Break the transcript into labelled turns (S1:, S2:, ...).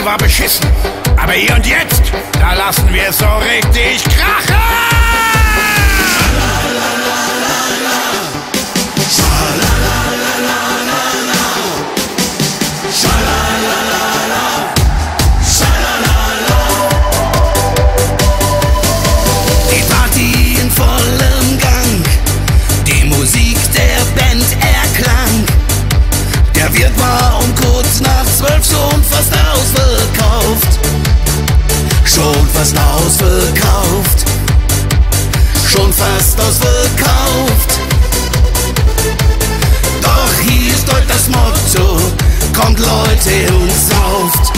S1: war beschissen. Aber hier und jetzt, da lassen wir es so richtig krachen!
S2: Die Party in vollem Gang, die Musik der Band erklang. Der Wirt war um kurz nach 12 schon fast ausverkauft. Schon fast ausverkauft. Schon fast ausverkauft. Doch hier ist heute das Motto: kommt Leute und sauft.